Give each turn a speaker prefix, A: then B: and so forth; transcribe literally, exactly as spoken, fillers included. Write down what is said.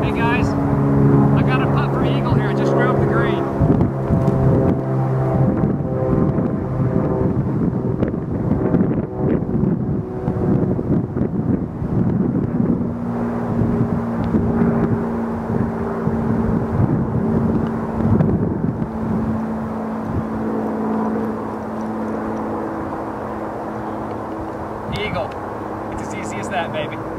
A: Hey guys, I got a putt for eagle here. I just drove the green. Eagle. It's as easy as that, baby.